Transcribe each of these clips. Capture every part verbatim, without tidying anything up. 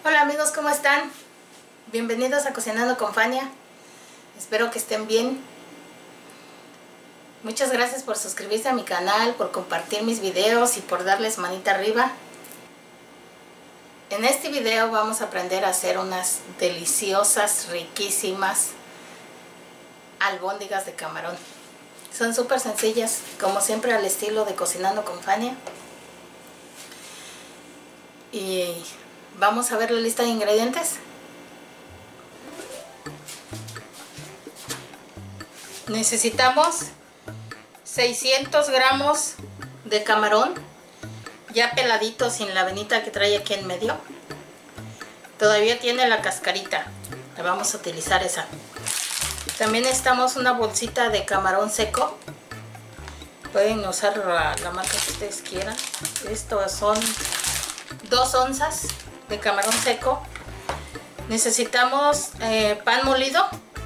Hola amigos, ¿cómo están? Bienvenidos a Cocinando con Fania. Espero que estén bien. Muchas gracias por suscribirse a mi canal, por compartir mis videos y por darles manita arriba. En este video vamos a aprender a hacer unas deliciosas, riquísimas albóndigas de camarón. Son súper sencillas, como siempre al estilo de Cocinando con Fania. Y vamos a ver la lista de ingredientes. Necesitamos seiscientos gramos de camarón, ya peladito, sin la venita que trae aquí en medio. Todavía tiene la cascarita, la vamos a utilizar esa. También necesitamos una bolsita de camarón seco. Pueden usar la, la marca que ustedes quieran. Estos son dos onzas de camarón seco. Necesitamos eh, pan molido,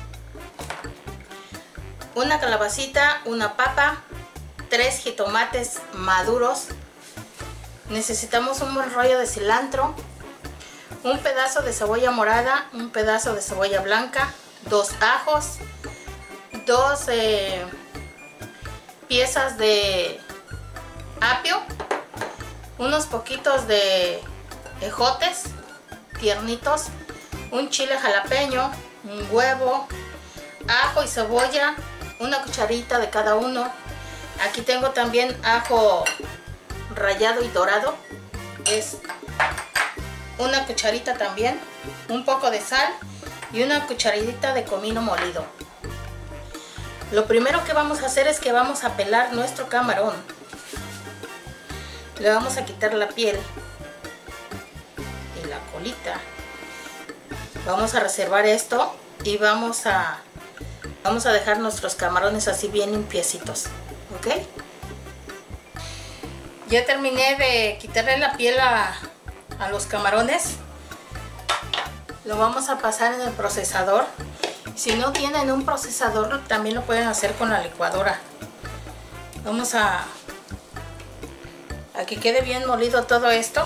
una calabacita, una papa, tres jitomates maduros. Necesitamos un buen rollo de cilantro, un pedazo de cebolla morada, un pedazo de cebolla blanca, dos ajos, dos eh, piezas de apio, unos poquitos de ejotes tiernitos, un chile jalapeño, un huevo, ajo y cebolla, una cucharita de cada uno. Aquí tengo también ajo rallado y dorado, es una cucharita también, un poco de sal y una cucharadita de comino molido. Lo primero que vamos a hacer es que vamos a pelar nuestro camarón. Le vamos a quitar la piel y la colita. Vamos a reservar esto y vamos a vamos a dejar nuestros camarones así bien limpiecitos, ¿ok? Ya terminé de quitarle la piel a, a los camarones. Lo vamos a pasar en el procesador. Si no tienen un procesador, también lo pueden hacer con la licuadora. Vamos a a que quede bien molido todo esto.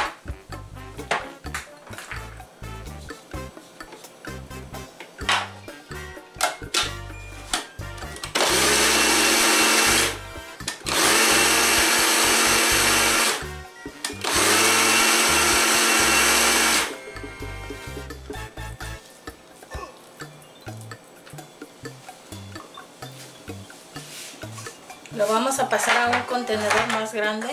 Lo vamos a pasar a un contenedor más grande.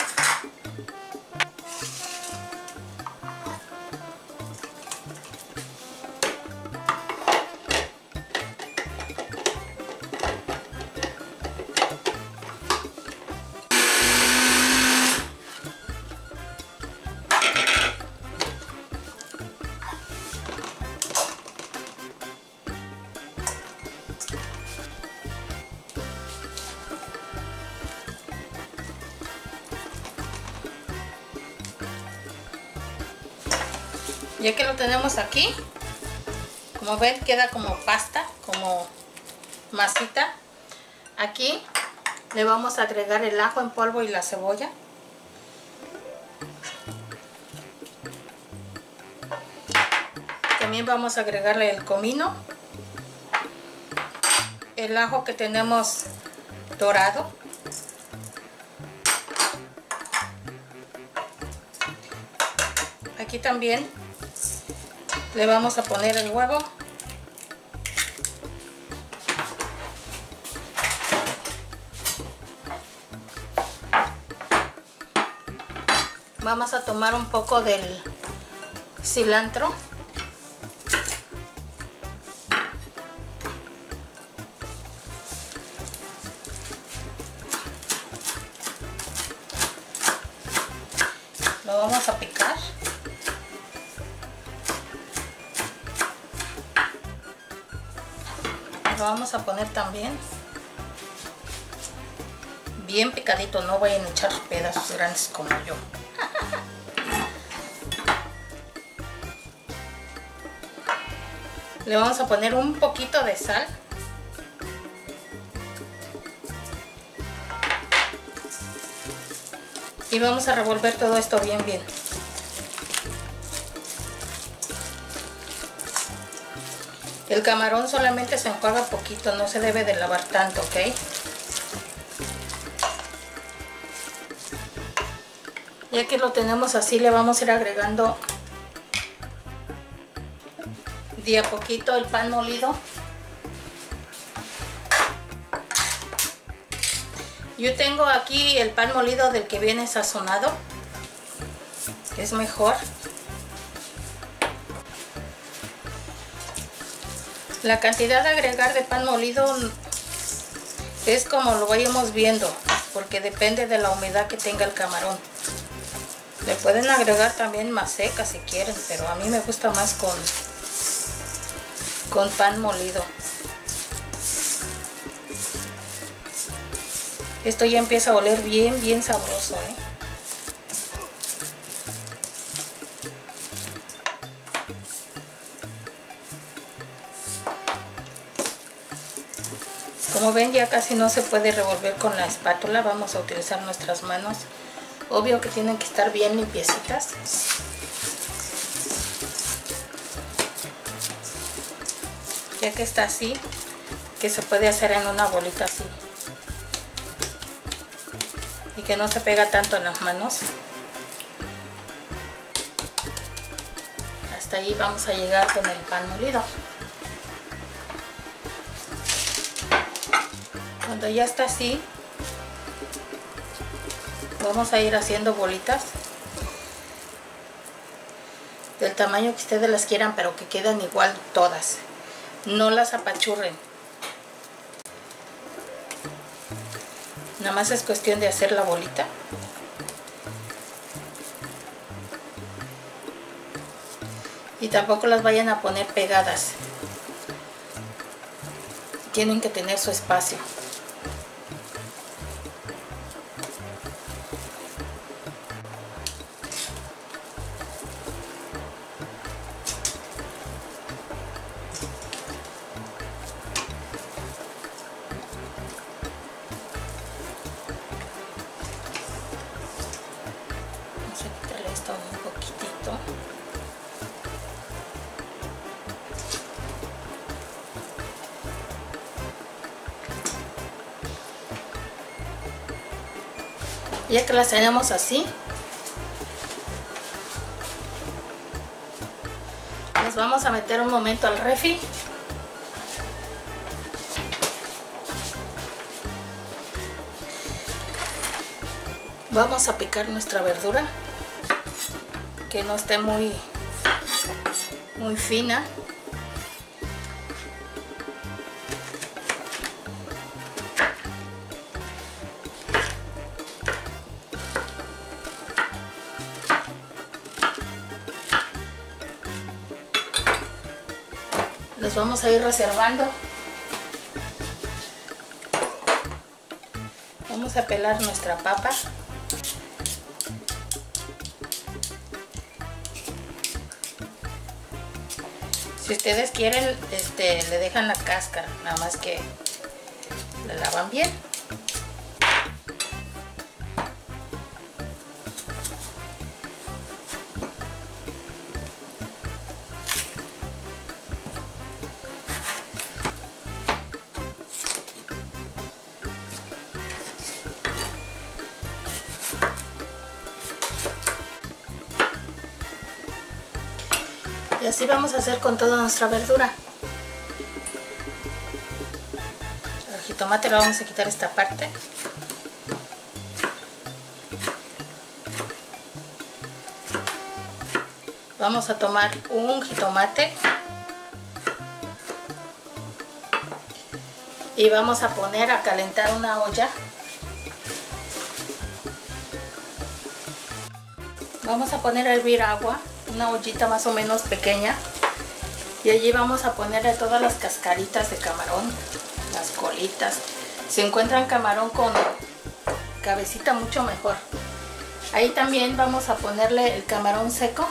Ya que lo tenemos aquí, como ven, queda como pasta, como masita. Aquí le vamos a agregar el ajo en polvo y la cebolla. También vamos a agregarle el comino, el ajo que tenemos dorado, aquí también le vamos a poner el huevo. Vamos a tomar un poco del cilantro. Lo vamos a picar. Lo vamos a poner también bien picadito, no vayan a echar pedazos grandes como yo. Le vamos a poner un poquito de sal. Y vamos a revolver todo esto bien bien. El camarón solamente se enjuaga poquito, no se debe de lavar tanto, ¿ok? Ya que lo tenemos así, le vamos a ir agregando de a poquito el pan molido. Yo tengo aquí el pan molido del que viene sazonado, que es mejor. La cantidad de agregar de pan molido es como lo vayamos viendo, porque depende de la humedad que tenga el camarón. Le pueden agregar también maseca si quieren, pero a mí me gusta más con, con pan molido. Esto ya empieza a oler bien, bien sabroso, ¿eh? Como ven, ya casi no se puede revolver con la espátula, vamos a utilizar nuestras manos. Obvio que tienen que estar bien limpiecitas. Ya que está así, que se puede hacer en una bolita así. Y que no se pega tanto en las manos. Hasta ahí vamos a llegar con el pan molido. Cuando ya está así, vamos a ir haciendo bolitas del tamaño que ustedes las quieran, pero que quedan igual todas. No las apachurren. Nada más es cuestión de hacer la bolita. Y tampoco las vayan a poner pegadas. Tienen que tener su espacio. Un poquitito. Ya que las tenemos así, las vamos a meter un momento al refri. Vamos a picar nuestra verdura, que no esté muy muy fina. Los vamos a ir reservando. Vamos a pelar nuestra papa. Si ustedes quieren, este, le dejan la cáscara, nada más que la lavan bien. Y así vamos a hacer con toda nuestra verdura. El jitomate lo vamos a quitar esta parte. Vamos a tomar un jitomate y vamos a poner a calentar una olla. Vamos a poner a hervir agua, una ollita más o menos pequeña, y allí vamos a ponerle todas las cascaritas de camarón, las colitas. Si encuentran camarón con cabecita, mucho mejor. Ahí también vamos a ponerle el camarón seco.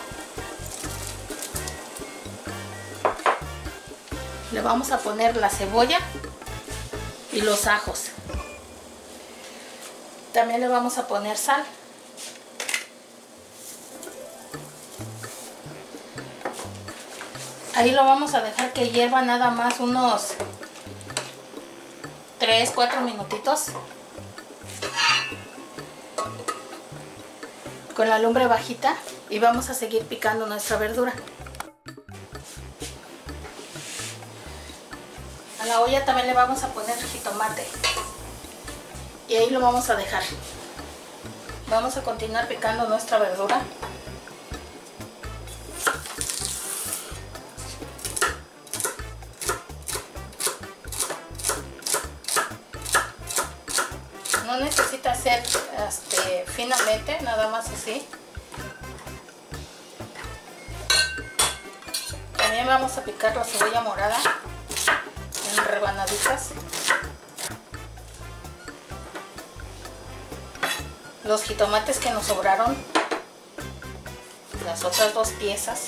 Le vamos a poner la cebolla y los ajos. También le vamos a poner sal. Ahí lo vamos a dejar que hierva nada más unos tres cuatro minutitos. Con la lumbre bajita y vamos a seguir picando nuestra verdura. A la olla también le vamos a poner jitomate y ahí lo vamos a dejar. Vamos a continuar picando nuestra verdura. No necesita ser este, finamente, nada más así. También vamos a picar la cebolla morada en rebanaditas. Los jitomates que nos sobraron, las otras dos piezas.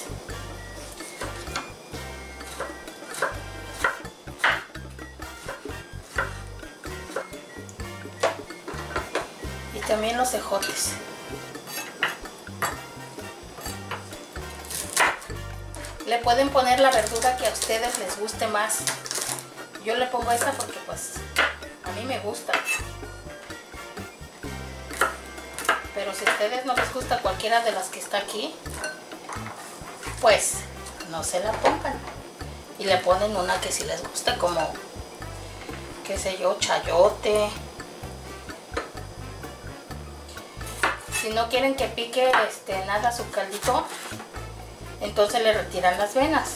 Y también los ejotes. Le pueden poner la verdura que a ustedes les guste más. Yo le pongo esta porque pues a mí me gusta. Pero si a ustedes no les gusta cualquiera de las que está aquí, pues no se la pongan. Y le ponen una que sí les gusta, como, qué sé yo, chayote. Si no quieren que pique este, nada su caldito, entonces le retiran las venas.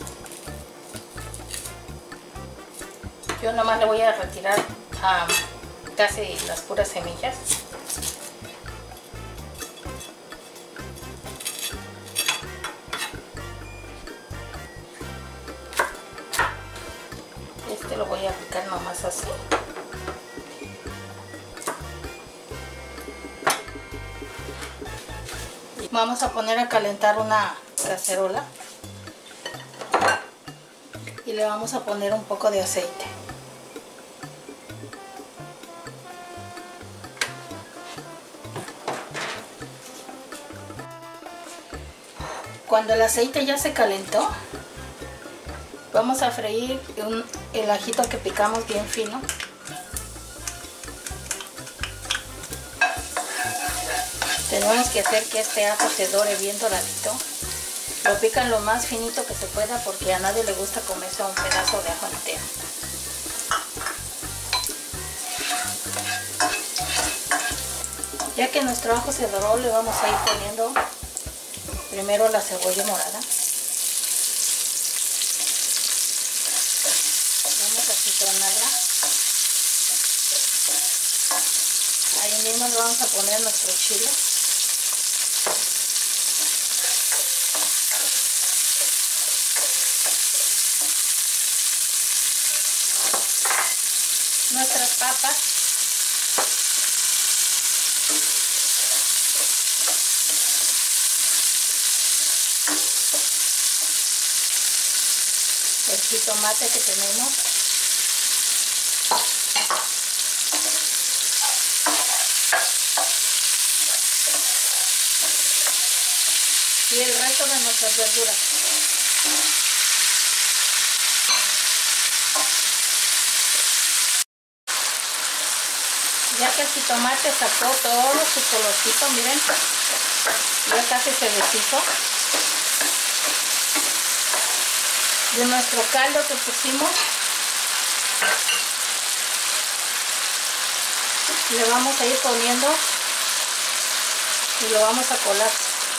Yo nomás le voy a retirar um, casi las puras semillas. Este lo voy a picar nomás así. Vamos a poner a calentar una cacerola y le vamos a poner un poco de aceite. Cuando el aceite ya se calentó, vamos a freír un, el ajito que picamos bien fino. Tenemos que hacer que este ajo se dore bien doradito. Lo pican lo más finito que se pueda porque a nadie le gusta comerse un pedazo de ajo entero. Ya que nuestro ajo se doró, le vamos a ir poniendo primero la cebolla morada. Vamos a citronarla. Ahí mismo le vamos a poner nuestro chile. Nuestras papas. El jitomate que tenemos. Y el resto de nuestras verduras. Ya que el jitomate sacó todo su colorcito, miren, ya casi se deshizo. De nuestro caldo que pusimos, le vamos a ir poniendo y lo vamos a colar.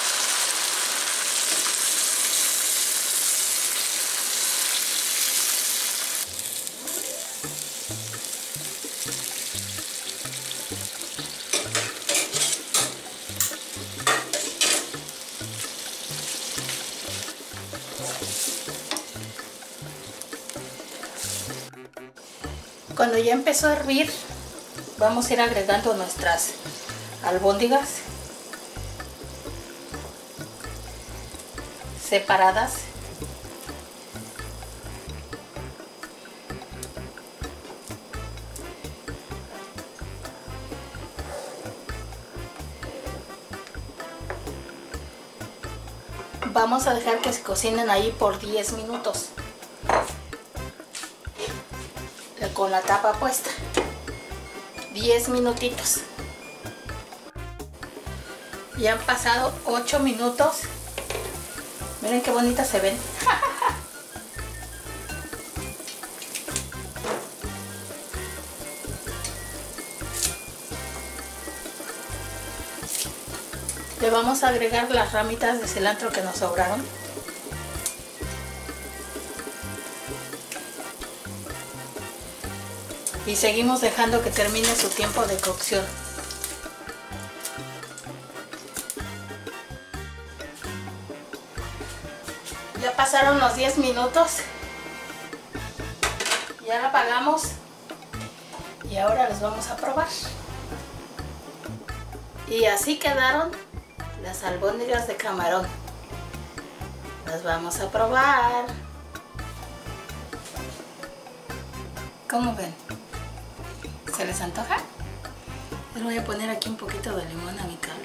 Cuando ya empezó a hervir, vamos a ir agregando nuestras albóndigas separadas. Vamos a dejar que se cocinen ahí por diez minutos. Con la tapa puesta. diez minutitos. Ya han pasado ocho minutos. Miren qué bonitas se ven. Le vamos a agregar las ramitas de cilantro que nos sobraron. Y seguimos dejando que termine su tiempo de cocción. Ya pasaron los diez minutos. Ya la apagamos. Y ahora los vamos a probar. Y así quedaron las albóndigas de camarón. Las vamos a probar. ¿Cómo ven? ¿Se les antoja? Les voy a poner aquí un poquito de limón a mi caldo.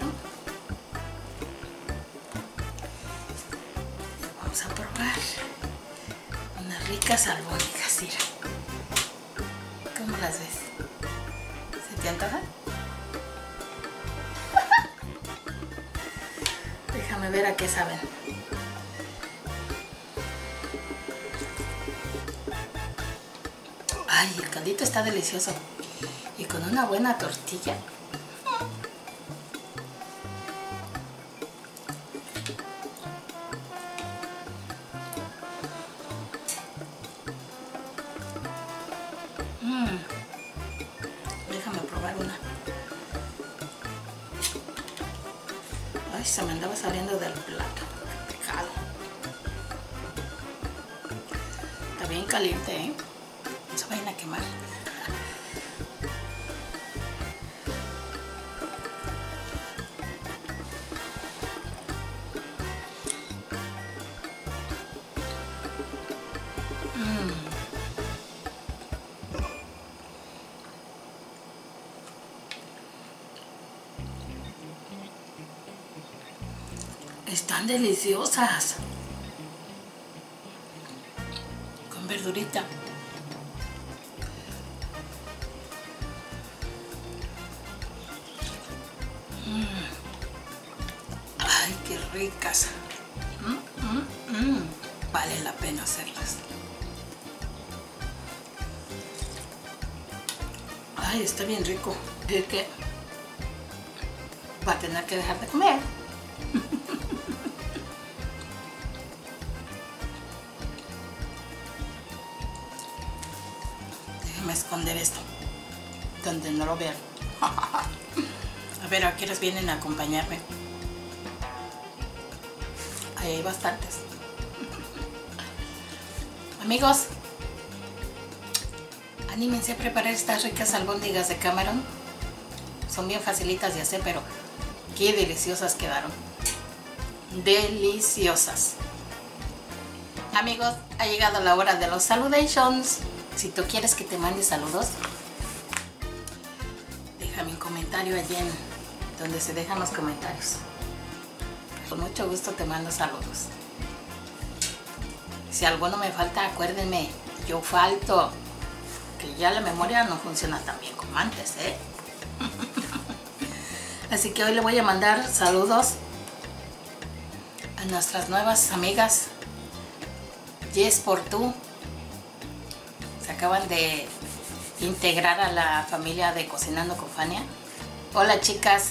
Vamos a probar unas ricas albóndigas, mira. ¿Cómo las ves? ¿Se te antoja? Déjame ver a qué saben. Ay, el caldito está delicioso. Y con una buena tortilla. Mm. Déjame probar una. Ay, se me andaba saliendo del plato. Qué pecado. Está bien caliente, ¿eh? No se vayan a quemar. Están deliciosas. Con verdurita. Mm. Ay, qué ricas. Mm, mm, mm. Vale la pena hacerlas. Ay, está bien rico. Es que va a tener que dejar de comer. Déjame esconder esto donde no lo vean. A ver, ¿a qué horas vienen a acompañarme? Ahí hay bastantes. Amigos, anímense a preparar estas ricas albóndigas de camarón. Son bien facilitas de hacer, pero qué deliciosas quedaron. Deliciosas. Amigos, ha llegado la hora de los saludations. Si tú quieres que te mande saludos, déjame un comentario allí en donde se dejan los comentarios. Con mucho gusto te mando saludos. Si alguno me falta, acuérdenme, yo falto. Que ya la memoria no funciona tan bien como antes, ¿eh? Así que hoy le voy a mandar saludos a nuestras nuevas amigas Yes por Tú. Se acaban de integrar a la familia de Cocinando con Fania. Hola, chicas.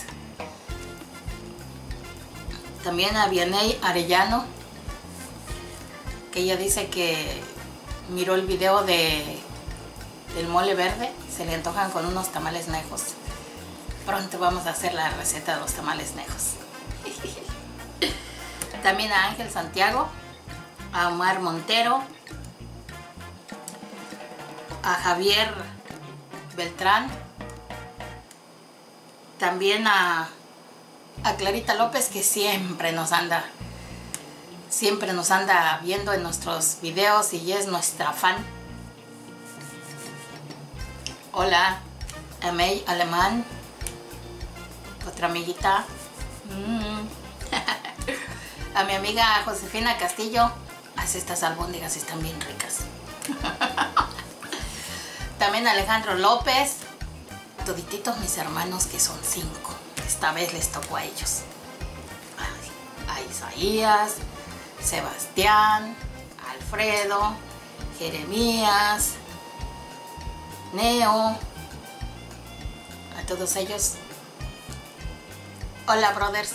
También a Vianey Arellano, que ella dice que miró el video de del mole verde. Se le antojan con unos tamales nejos. Pronto vamos a hacer la receta de los tamales nejos. También a Ángel Santiago, a Omar Montero, a Javier Beltrán, también a, a Clarita López, que siempre nos anda siempre nos anda viendo en nuestros videos y es nuestra fan. Hola, a May Alemán, otra amiguita. Mm. A mi amiga Josefina Castillo, hace estas albóndigas, están bien ricas. También Alejandro López, todititos mis hermanos que son cinco. Esta vez les tocó a ellos. A Isaías, Sebastián, Alfredo, Jeremías, Neo, a todos ellos. Hola, brothers.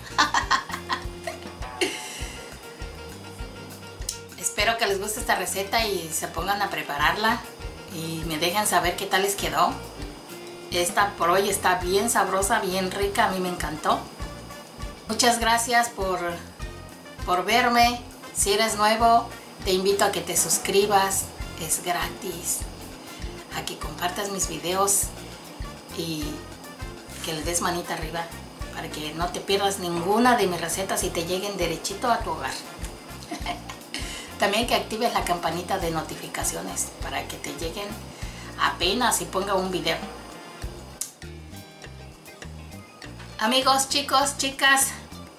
Espero que les guste esta receta y se pongan a prepararla y me dejen saber qué tal les quedó. Esta por hoy está bien sabrosa, bien rica, a mí me encantó. Muchas gracias por, por verme. Si eres nuevo, te invito a que te suscribas, es gratis. A que compartas mis videos y que le des manita arriba para que no te pierdas ninguna de mis recetas y te lleguen derechito a tu hogar. También que actives la campanita de notificaciones para que te lleguen apenas si ponga un video. Amigos, chicos, chicas,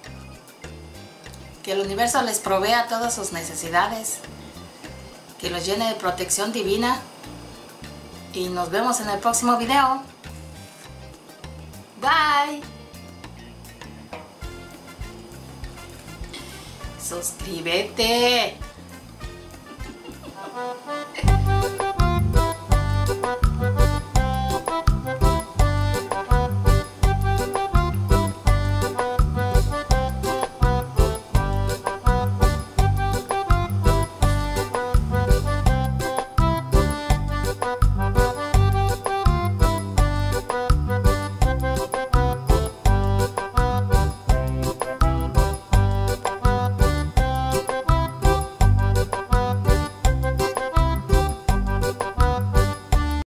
que el universo les provea todas sus necesidades, que los llene de protección divina y nos vemos en el próximo video. Bye. Suscríbete.